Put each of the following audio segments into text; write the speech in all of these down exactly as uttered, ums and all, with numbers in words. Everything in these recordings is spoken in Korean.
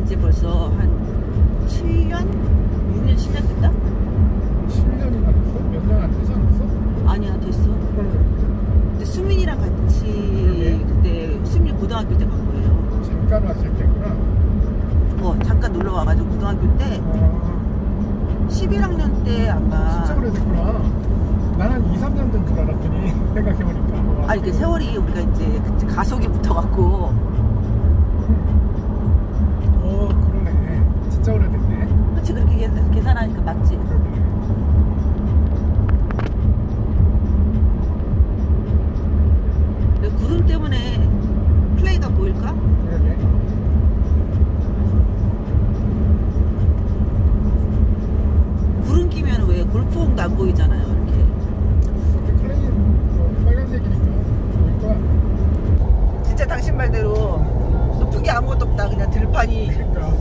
지 벌써 한 칠 년? 육 년, 칠 년 됐다? 칠 년이나 됐어? 몇 년 안 되지 않았어? 아니야, 됐어. 근데 수민이랑 같이 그러게. 그때 수민이 고등학교 때 간 거예요. 잠깐 왔을 때구나. 어, 잠깐 놀러 와가지고 고등학교 때 아, 십일 학년 때 아마. 진짜 오래됐구나. 나는 이, 삼 년 된 줄 알았더니 생각해보니까. 아니 그 세월이 우리가 이제 그때 가속이 붙어갖고. 어, 그러네. 진짜 오래됐네. 그치, 그렇게 계산, 계산하니까 맞지. 그러네. 근데 구름 때문에 플레이가 보일까? 그러게. 구름 끼면 왜 골프공도 안 보이잖아요, 이렇게. 클레이는 뭐 빨간색이니까 보일 거야. 진짜 당신 말대로 높은 게 아무것도 없다. 그냥 들판이. 그러니까.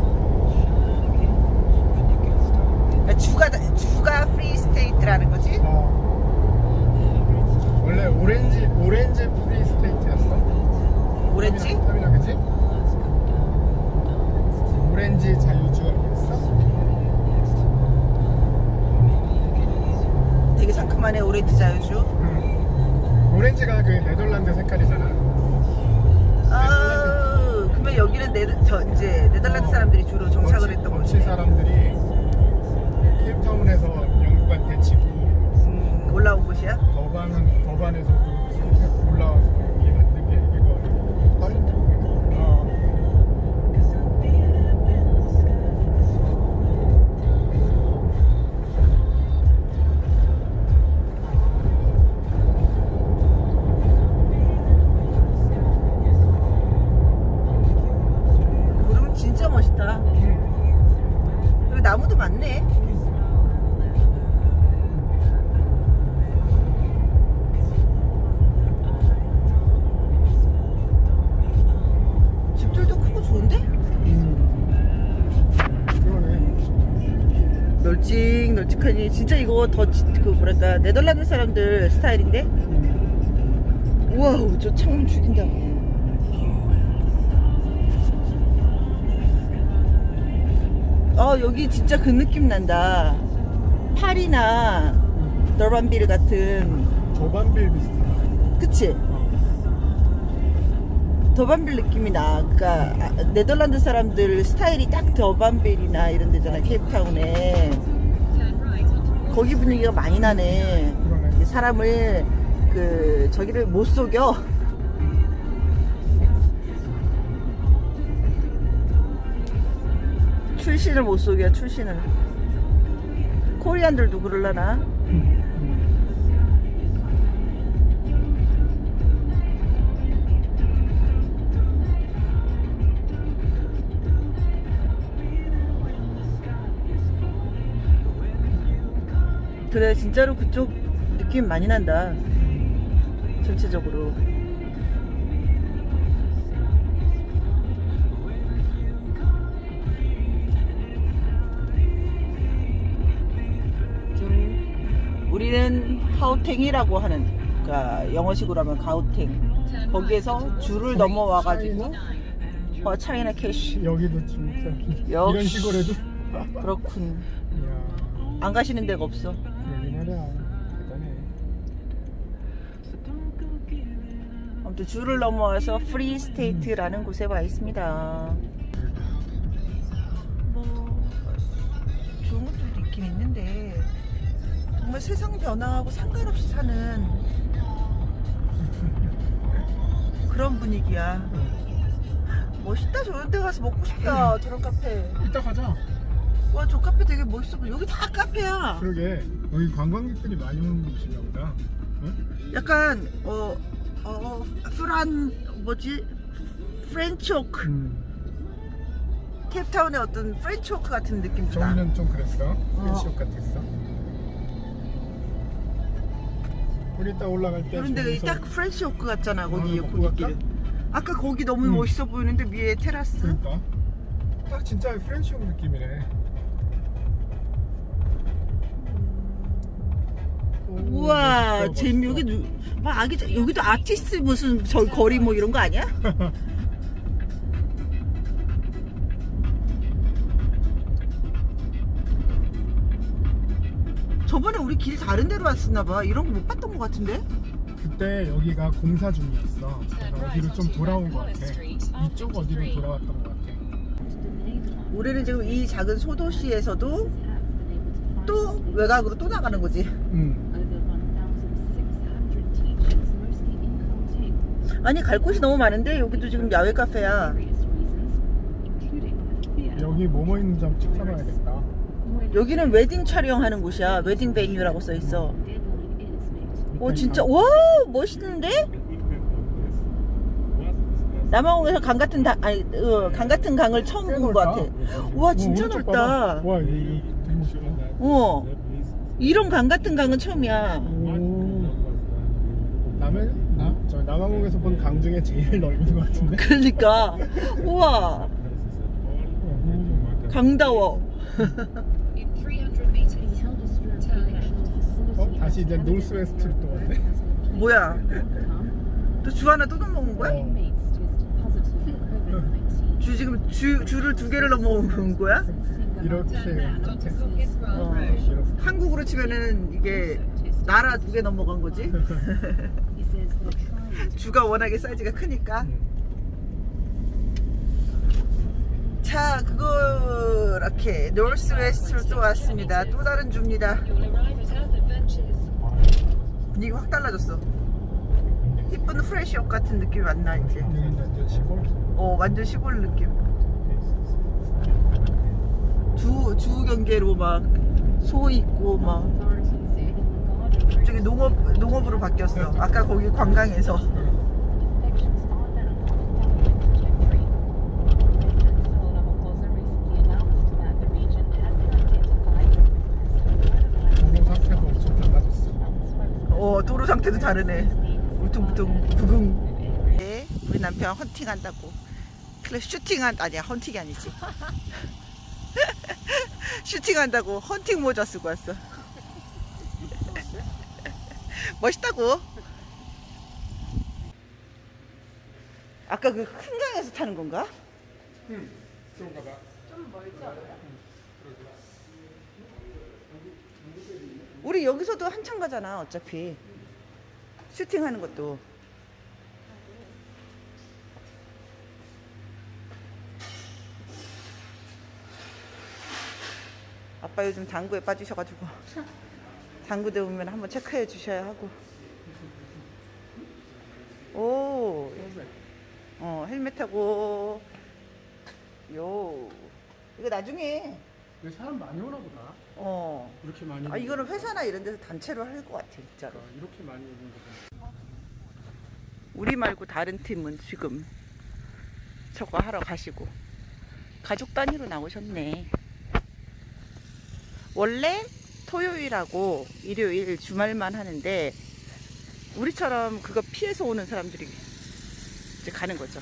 그러니까 주가 주가 프리 스테이트라는 거지. 어. 원래 오렌지 오렌지 프리 스테이트였어. 오렌지? 타미나 그치? 오렌지 자유주 아니었어? 되게 상큼하네, 오렌지 자유주. 응. 오렌지가 그 네덜란드 색깔이잖아. 아, 그러면 여기는 네더, 저 이제 네덜란드 사람들이 주로 정착을 했던 거지. 거치 사람들이 케이프타운에서 영국한테 지고 음, 올라온 곳이야? 더반은 더반에서 또 올라와서 여기 만든 게 이거 파인트. 어. 구름 진짜 멋있다. 여기 나무도 많네. 집들도 크고 좋은데? 그러네. 널찍널찍하니 진짜 이거 더 그 뭐랄까 네덜란드 사람들 스타일인데? 우와, 저 창문 죽인다. 어, 여기 진짜 그 느낌 난다. 파리나 너반빌 같은. 더반빌 비슷하다. 그치? 더반빌 느낌이 나. 그러니까 아, 네덜란드 사람들 스타일이 딱 더반빌이나 이런 데잖아, 케이프타운에. 거기 분위기가 많이 나네. 그러네. 사람을 그 저기를 못 속여. 출신을 못 속여, 출신을. 코리안들도 그럴라나? 그래, 진짜로 그쪽 느낌 많이 난다. 전체적으로. 좀 우리는 가우탱이라고 하는, 그러니까 영어식으로 하면 가우탱. 거기에서 줄을 넘어와가지고 어, 차이나 캐시. 여기도 진짜 이런 역시. 식으로 해도. 그렇군. 이야, 안 가시는 데가 없어. 여기 말이야. 대단해. 아무튼 줄을 넘어와서 프리 스테이트라는 곳에 와 있습니다. 뭐 좋은 것들도 있긴 있는데 정말 세상 변화하고 상관없이 사는 그런 분위기야. 멋있다. 저런 데 가서 먹고 싶다. 저런 카페. 이따 가자. 와, 저 카페 되게 멋있어 보여. 여기 다 카페야. 그러게. 여기 관광객들이 많이 오는 곳인가 보다. 응? 약간 어, 어 프란 뭐지? 프렌치워크. 음. 캡타운의 어떤 프렌치워크 같은 느낌도 나. 저기는 좀 그랬어. 프렌치옥 같았어. 우리 이따 올라갈 때. 그런데 저기서 딱 프렌치워크 같잖아. 거기 어, 고깃길. 아까 거기 너무 음. 멋있어 보이는데 위에 테라스. 그러니까 딱 진짜 프렌치옥 느낌이네. 우와, 멋있어, 재미 멋있어. 여기 누, 막 아기 여기도 아티스트 무슨 저 거리 뭐 이런 거 아니야? 저번에 우리 길 다른 데로 왔었나봐. 이런 거 못 봤던 것 같은데? 그때 여기가 공사 중이었어. 어디로 좀 돌아온 것 같아. 이쪽 어디로 돌아왔던 것 같아. 우리는 지금 이 작은 소도시에서도 또 외곽으로 또 나가는 거지. 응. 아니 갈 곳이 너무 많은데 여기도 지금 야외 카페야. 여기 뭐뭐 있는지 한번 찾아봐야겠다. 여기는 웨딩 촬영하는 곳이야. 웨딩 베뉴라고 써있어. 오 진짜 와 멋있는데? 남아공에서 강 같은 다, 아니 어, 강 같은 강을 처음 본 것 같아. 와 진짜 오, 넓다. 와 이 되게 멋있다. 어 이런 강 같은 강은 처음이야. 오. 남해 나? 저 남아공에서 본 강 중에 제일 넓은 것 같은데. 그러니까 우와 강다워. 어? 다시 이제 노스웨스트로 또 왔네. 뭐야? 또 주 하나 또 넘어온 거야? 어. 주 지금 주 줄을 두 개를 넘어온 거야? 이렇게 어. 한국으로 치면은 이게 나라 두 개 넘어간 거지. 주가 워낙에 사이즈가 크니까. 자, 그거 이렇게 노스웨스트로 또 왔습니다. 또 다른 주입니다. 분위기 확 달라졌어. 이쁜 프레시업 같은 느낌이 안 나 이제. 여기는 완전 시골. 어, 완전 시골 느낌. 주, 주 경계로 막 소 있고 막 저기 농업, 농업으로 바뀌었어. 아까 거기 관광에서. 도로 상태도 엄청 달라졌어. 어, 도로 상태도 다르네. 울퉁불퉁 부궁. 네, 우리 남편 헌팅 한다고. 그래, 슈팅 한, 아니야, 헌팅이 아니지. 슈팅 한다고 헌팅 모자 쓰고 왔어. 멋있다고. 아까 그 큰 강에서 타는 건가? 응. 그런가 봐. 좀 멀지 않나? 우리 여기서도 한참 가잖아 어차피. 슈팅하는 것도. 아빠 요즘 당구에 빠지셔가지고 당구대 오면 한번 체크해 주셔야 하고. 오, 어 헬멧하고 요 이거 나중에. 여기 사람 많이 오나 보다. 어. 이렇게 많이. 아 이거는 회사나 이런 데서 단체로 할 것 같아 진짜로. 아, 이렇게 많이 오는 거구나. 우리 말고 다른 팀은 지금 저거 하러 가시고 가족 단위로 나오셨네. 원래 토요일하고 일요일 주말만 하는데 우리처럼 그거 피해서 오는 사람들이 이제 가는 거죠.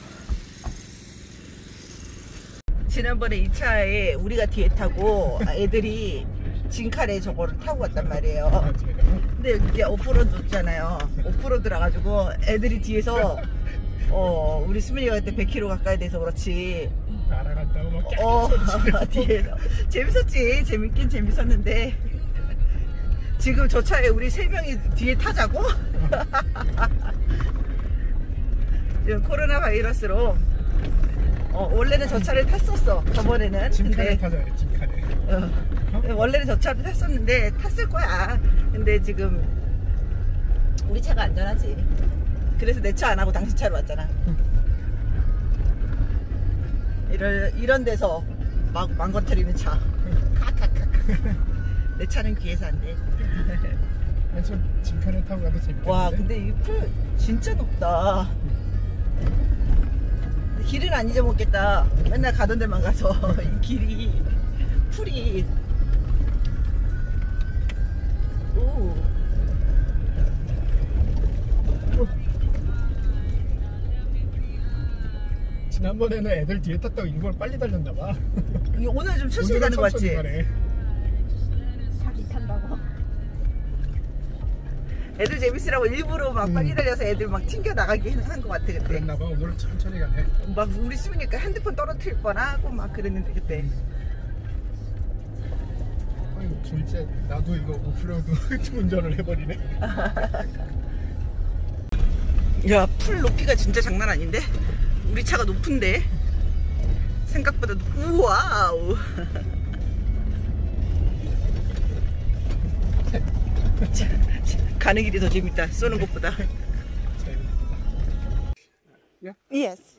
지난번에 이 차에 우리가 뒤에 타고 애들이 진카레 저거를 타고 갔단 말이에요. 근데 여기 이제 오프로드잖아요. 오프로드라 가지고 애들이 뒤에서 어 우리 수민이가 그때 백 킬로미터 가까이 돼서 그렇지. 날아간다고 막 어 뒤에서 재밌었지. 재밌긴 재밌었는데 지금 저 차에 우리 세 명이 뒤에 타자고? 지금 코로나 바이러스로 어, 원래는 저 차를 탔었어 저번에는. 짐카레 타자 그래. 짐카레. 어, 원래는 저 차를 탔었는데 탔을 거야. 근데 지금 우리 차가 안전하지. 그래서 내 차 안 하고 당신 차로 왔잖아. 이런 이런 데서 막 망가뜨리는 차. 카카카. 내 차는 귀에서 안 돼. 좀 짐카레 타고 가도 재밌겠는데. 와 근데 이 풀 진짜 높다. 길은 안 잊어먹겠다. 맨날 가던 데만 가서 이 길이 풀이. 오. 지난번에는 애들 뒤에 탔다고 일부러 빨리 달렸나 봐. 오늘 좀 천천히 가는 거 같지? 자기 탄다고. 애들 재밌으라고 일부러 막 음. 빨리 달려서 애들 막 튕겨 나가게 한 거 같아 그때. 그랬나 봐. 오늘 천천히 가네. 막 우리 수민이니까 핸드폰 떨어뜨릴 뻔하고 막 그랬는데 그때. 어, 그러면 졸제 나도 이거 오프로드 운전을 해버리네. 야, 풀 높이가 진짜 장난 아닌데? 우리 차가 높은데? 생각보다 높... 우와우. 가는 길이 더 재밌다. 쏘는 것보다. Yes.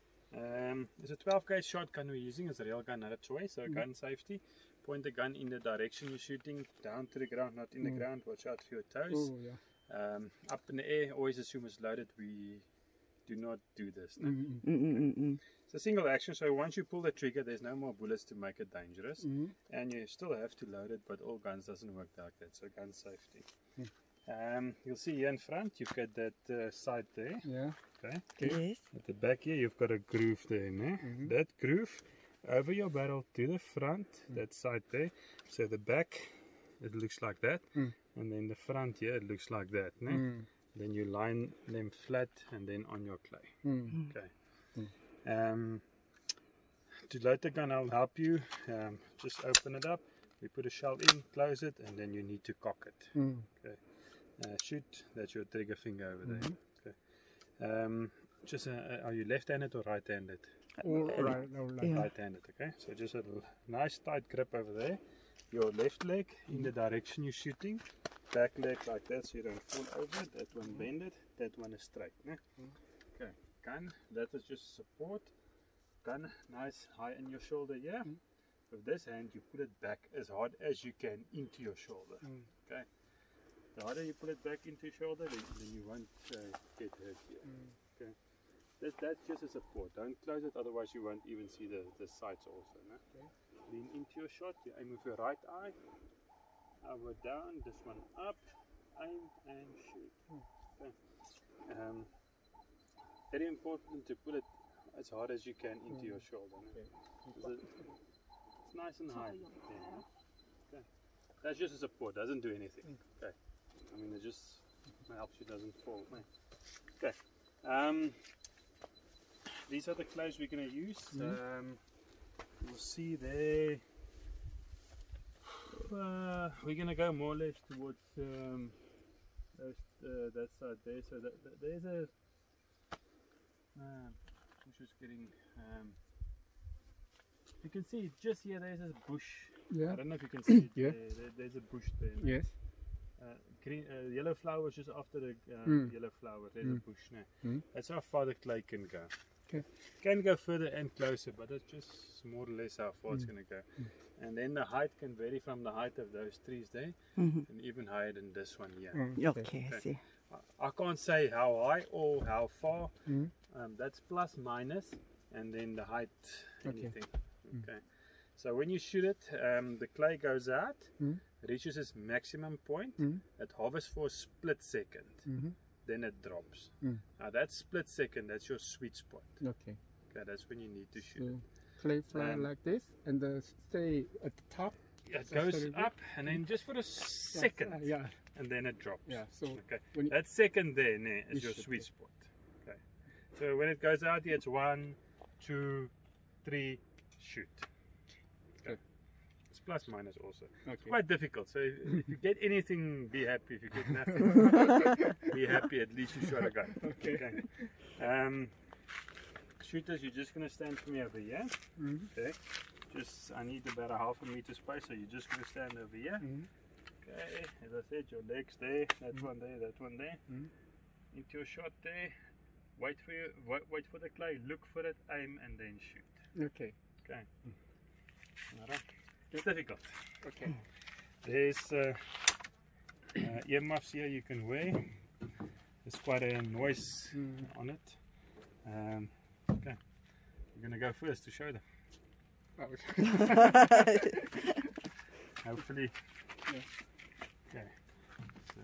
Um, it's a twelve gauge shotgun we're using as a railgun, not a toy, so gun safety. Point the gun in the direction you're shooting, down to the ground, not in the ground. Watch out for your toes. Oh, yeah. Um, up in the air, always assume it's loaded. We do not do this. No? Mm-hmm. Mm-mm-mm. It's a single action, so once you pull the trigger, there's no more bullets to make it dangerous. Mm-hmm. And you still have to load it, but all guns doesn't work like that, so gun safety. Mm. Um, you'll see here in front, you've got that uh, sight there. Yeah. Okay. Yes. At the back here, you've got a groove there. Ne? Mm-hmm. That groove over your barrel to the front, mm. that side there. So the back, it looks like that. Mm. And then the front here, it looks like that. Ne? Mm. Then you line them flat and then on your clay. Mm. Okay. Mm. Um, to load the gun, I'll help you. Um, just open it up. We put a shell in, close it, and then you need to cock it. Mm. Okay. Uh, shoot. That's your trigger finger over there. Mm-hmm. Okay. Um, just uh, are you left-handed or right-handed? All right, all right. Yeah. Right-handed. Okay. So just a nice tight grip over there. Your left leg in the direction you're shooting. Back leg like that, so you don't fall over it. That one bended. That one is straight. Ne? Okay. Gun. That is just support. Gun nice high in your shoulder. Yeah. Mm. With this hand, you put it back as hard as you can into your shoulder. Mm. Okay. The harder you put it back into your shoulder, then, then you won't uh, get hurt here. Mm. Okay. That, that's just a support. Don't close it, otherwise you won't even see the, the sights also. No? Okay. Lean into your shot. You aim with your right eye. Over down. This one up. Aim and shoot. Okay. Um, very important to put it as hard as you can into Mm. your shoulder. No? Okay. So it's nice and high. Yeah. Okay. That's just a support. Doesn't do anything. Okay. I mean, it just helps you, doesn't fall. No? Okay. Um, these are the clays we're going to use. Mm. Um, you'll see there. Uh, we're going to go more or less towards um, those, uh, that side there. So that, that, there's a. Uh, which is getting. Um, you can see just here. There's a bush. Yeah. I don't know if you can see it. Yeah. There. There, there's a bush there. No? Yes. Uh, green, uh, yellow flowers just after the uh, Mm. yellow flower. There's Mm. a bush now. Mm. That's how far the clay can go. Okay. Can go further and closer, but it's just more or less how far it's Mm. going to go. And then the height can vary from the height of those trees there, Mm-hmm. and even higher than this one here. Mm. Okay, I see. I, I can't say how high or how far. Mm. Um, that's plus minus, and then the height, Okay. anything. Okay. So when you shoot it, um, the clay goes out, Mm. reaches its maximum point, Mm. it hovers for a split second, Mm-hmm. then it drops. Mm. Now that split second, that's your sweet spot. Okay. Okay, that's when you need to shoot So it. clay fly Um, like this and uh, stay at the top. Yeah, it so goes very good. up and then just for a second, Uh, yeah. and then it drops. Yeah. So Okay, when you, that second there nah, is You your shoot sweet it. spot. Okay, so when it goes out here, it's one, two, three, shoot. Okay, Okay. it's plus minus also. okay. Quite difficult. So if if you get anything, be happy. If you get nothing, be happy. At least you shot a gun. Okay. Um, shooters, you're just gonna stand for me over here. Mm-hmm. Okay. Just I need about a half a meter space, so you're just gonna stand over here. Mm-hmm. Okay. As I said, your legs there. That one there. That one there. Mhm. Into your shot there. Wait for you. Wait, wait for the clay. Look for it. Aim and then shoot. Okay. Okay. Alright. It's difficult. Okay. There's uh, uh, earmuffs here you can wear. There's quite a noise Mm. on it. Um, okay, we're gonna go first to show them. Oh, Hopefully. Yeah. Okay. So,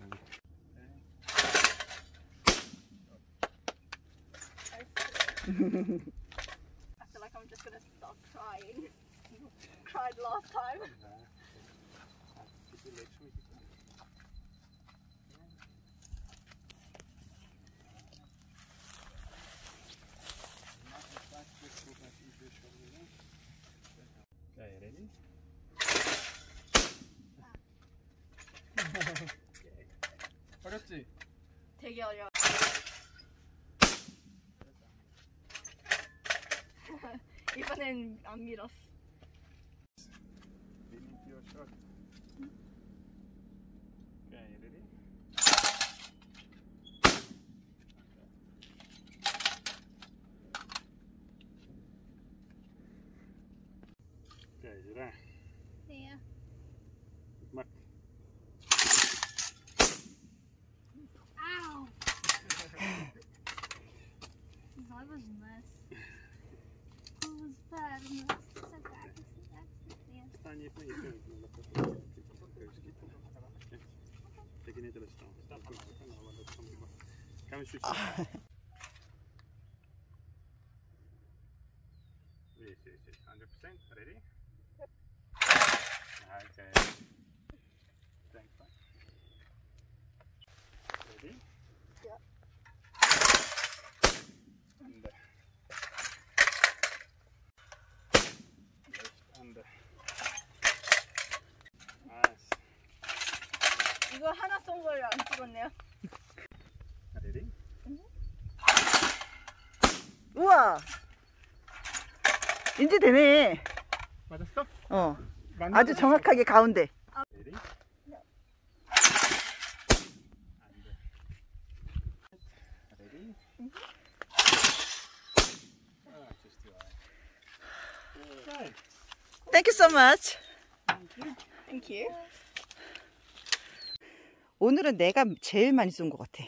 I feel like I'm just gonna stop crying. Cried last time. uh, keep your legs from me. Okay, ready? 되게 어려워. 이번엔 안 밀었어. Finish your shot. Okay, ready? Okay, is it there? Yeah. Mak. Ow! That was a mess. It was bad. It was such an accident. Yeah. Staan je van je punt. Kijk je niet willen staan. Staan goed. Gaan we switchen? Yes, yes, yes. one hundred percent. Ready? Okay. Thanks, man. Ready? Yeah. Under. Left under. Nice. 이거 하나 쏜 걸 안 찍었네요. Ready? 우와. 이제 되네. 맞았어? 어. 맞는 아주 거 정확하게 가운데. Ready? Under. Ready? Ah, just too high. Okay. Thank you so much. Thank you. 오늘은 내가 제일 많이 쏜 것 같아.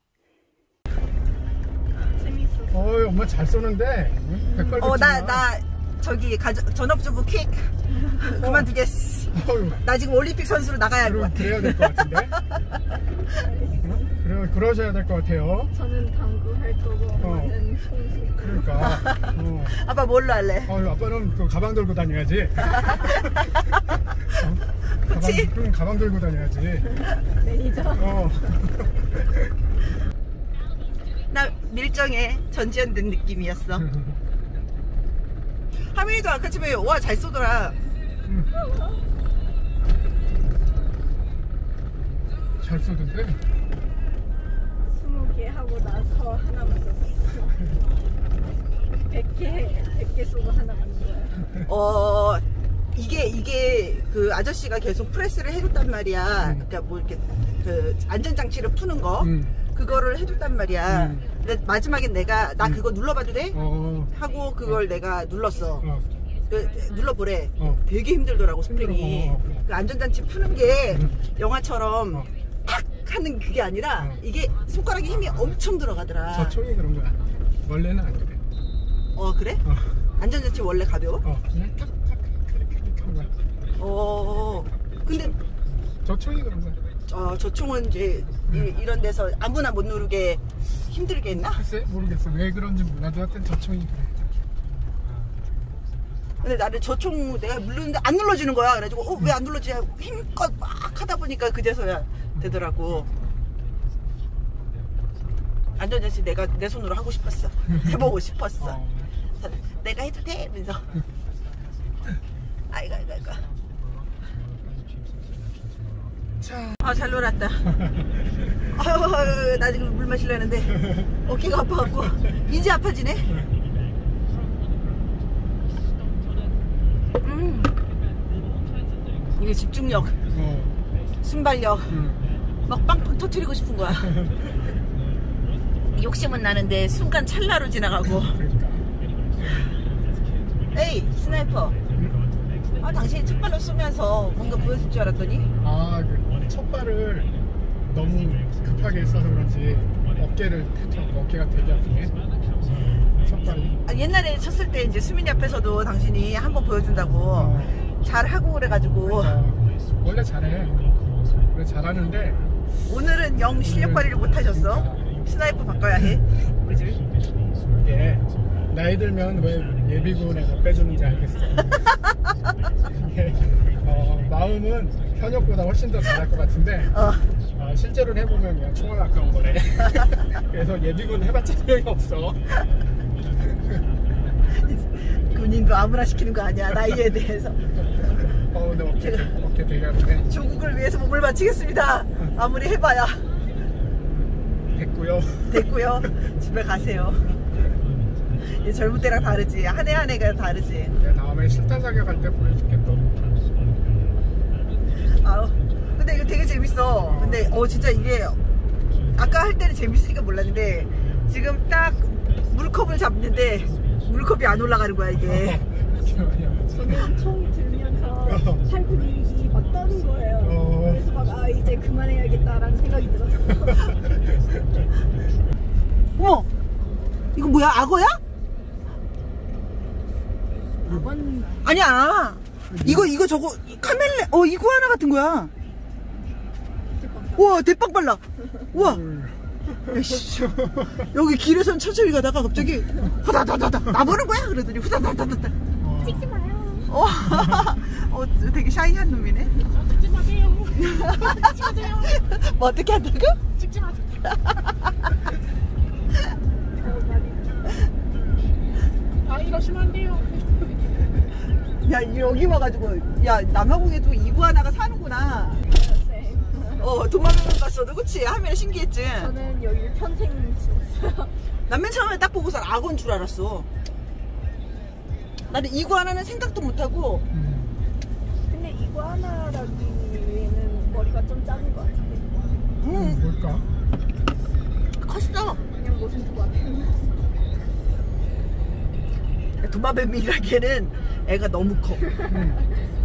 재밌었어. 어이, 엄마 잘 쏘는데. 백발 어, 나, 나, 저기, 가정, 전업주부 퀵. 그만두겠어. 어휴, 나 지금 올림픽 선수로 나가야 할 것 그럼 같아. 그래야 될 것 같은데. 어? 그래, 그러셔야 될 것 같아요. 저는 당구 할 거고 엄마는 손수. 그러니까. 어. 아빠 뭘로 할래? 어휴, 아빠는 그 가방 들고 다녀야지. 어? 그치? 가방, 그럼 가방 들고 다녀야지. 매니저. 어. 나 밀정에 전지현된 느낌이었어. 하민이도 아까 집에 와 잘 쏘더라. 잘 쏘던데? 스무 개 하고 나서 하나 맞았어. 백 개, 백 개 쏘고 하나 맞은 거야. 어 이게 이게 그 아저씨가 계속 프레스를 해줬단 말이야. 음. 그러니까 뭐 이렇게 그 안전장치를 푸는 거 음. 그거를 해줬단 말이야. 음. 근데 마지막엔 내가 나 그거 눌러봐도 돼? 어. 하고 그걸 내가 눌렀어. 어. 그, 눌러보래. 어. 되게 힘들더라고 스프링이. 힘들어. 어, 어. 그 안전장치 푸는 게 음. 영화처럼 어. 탁 하는 그게 아니라 어. 이게 손가락에 힘이 엄청 들어가더라. 저 총이 그런 거야. 원래는 안 그래. 어 그래? 어. 안전장치 원래 가벼워? 어. 그냥 탁탁 이렇게 하는 거야. 어. 근데 저 총이 그런 거야. 어, 저 총은 이제 이, 이런 데서 아무나 못 누르게 힘들게 했나? 글쎄 모르겠어. 왜 그런지 몰라도 하여튼 저 총이 그래. 근데 나를 저 총 내가 누르는데 안 눌러지는 거야. 그래가지고 어, 왜 안 눌러지? 하고 힘껏 막 하다 보니까 그제서야 되더라고. 안전장치 내가 내 손으로 하고 싶었어. 해보고 싶었어. 어. 그래서 내가 해도 돼? 이러면서 아이고 아이고 아이고. 자. 아 잘 놀았다. 아유 나 지금 물 마시려는데 어깨가 아파갖고 이제 아파지네. 음 이게 집중력, 어. 순발력 응. 막 빵빵 터트리고 싶은 거야. 욕심은 나는데 순간 찰나로 지나가고. 그러니까. 에이 스나이퍼. 응? 아 당신이 첫 발로 쏘면서 뭔가 보여줄 줄 알았더니 아, 그 첫 발을 너무 급하게 써서 그런지 어깨를 터뜨렸고 어깨가 되게 아프네. 첫 발이. 아, 옛날에 쳤을 때 이제 수민이 앞에서도 당신이 한번 보여준다고 어. 잘하고 그래가지고 어, 원래 잘해. 원래 잘하는데 오늘은 영 실력 발휘를 못하셨어. 스나이퍼 바꿔야 해. 그지? 이게 나이 들면 왜 예비군에서 빼주는지 알겠어. 이게 어, 마음은 현역보다 훨씬 더 잘할 것 같은데 어. 어, 실제로는 해보면 그냥 총알 아까운 거래. 그래서 예비군 해봤자 소용이 없어. 군인도 아무나 시키는 거 아니야 나이에 대해서. 어, 근데 어깨, 제가- 어깨 되게 아프네. 조국을 위해서 몸을 바치겠습니다. 아무리 해봐야. 백 됐고요. 됐고요. 집에 가세요. 이 젊을 때랑 다르지. 한 해 한 해가 다르지. 내가 다음에 실탄 사격할 때 보여줄게 또. 아우. 근데 이거 되게 재밌어. 근데 어 진짜 이게 아까 할 때는 재밌으니까 몰랐는데 지금 딱 물컵을 잡는데 물컵이 안 올라가는 거야 이게. 저는 총 들으면서 팔굽혀펴기 막 떠는 거예요. 어. 그래서 막 아 이제 그만해야겠다라는 생각이 들었어요. 어머, 이거 뭐야? 악어야? 이번 아니야. 이거 이거 저거 카멜레 어 이구아나 같은 거야. 우와 대빵 빨라. 우와. 야씨. 여기 길에선 천천히 가다가 갑자기 후다다다다 나보는 거야? 그러더니 후다다다다다. 찍지 마요. 어, 어 되게 샤이한 놈이네. 찍지 마세요. 찍지 마세요. 뭐 어떻게 한다고? 찍지 마세요. 아 이러시면 안 돼요. 야 여기 와가지고 야 남아공에도 이구아나가 사는구나. 어 도마뱀을 봤어도 그치? 하면 신기했지. 저는 여기 평생 지냈어요. 난 맨 처음에 딱 보고서 악어인 줄 알았어. 나는 이구아나는 생각도 못하고. 근데 이구아나라기에는 머리가 좀 작은 것 같은데. 음 뭘까? 컸어. 그냥 무슨 도마뱀. 도마뱀이라기에는 애가 너무 커. 그냥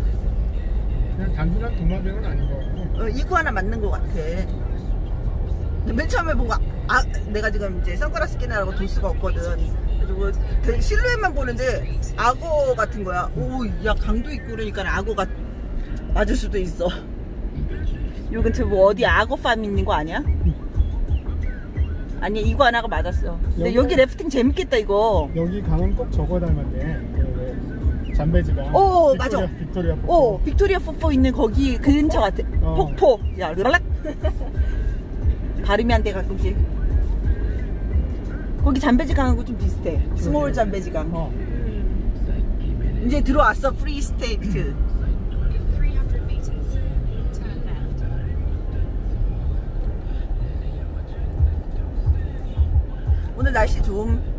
단순한 도마뱀은 아닌 것 같고. 어, 이구아나 맞는 것 같아. 근데 맨 처음에 보고 아, 내가 지금 이제 선글라스 끼느라고 돌 수가 없거든. 그리고 되게 실루엣만 보는데 악어 같은 거야. 오, 야 강도 있고 그러니까 악어가 맞을 수도 있어. 요 근처 뭐 어디 악어 팜 있는 거 아니야? 아니 이구아나가 맞았어. 근데 여기- 여기 래프팅 재밌겠다 이거. 여기 강은 꼭 저거 닮았네. 그 잠베지가. 오, 빅토리아, 맞아. 빅토리아 폭포. 오 빅토리아 폭포 있는 거기 근처 같아. 어. 폭포. 야 르랄락. 발음이 안 돼 가끔씩. 거기 잠베지 강하고 좀 비슷해. 스몰 잠베지 강. 어. 이제 들어왔어 프리 스테이트. 오늘 날씨 좀